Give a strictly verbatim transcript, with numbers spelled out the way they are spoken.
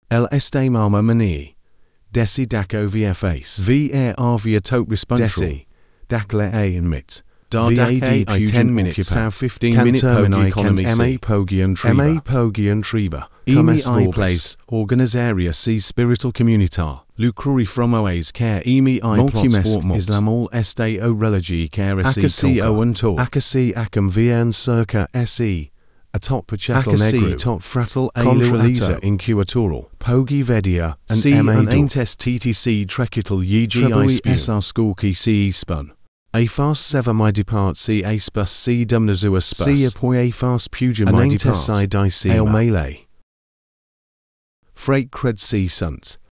El este mama mani. Desi daco via face. Va via tot responsal. Desi. Dakle a and mit. Dar dake I ten minutes av fifteen minute pogi economy ma pogian triba. Ma pogian triba. Emi I place. Organizaria si spiritual communitar. Lucruri from oes care emi I multimes islamol este o religi care si Akasi o unto. Akasi akam vian circa se. Atop pachatal negru. Top fratal contraliza incuatoral. Pogi vedia. And C and aintes ttc trekital ygi sr school ki ce spun. A fast sever my depart c a spus c dumnazua spus. C apoi a fast pugin my depart. I die c el melee. Freight cred c sunt.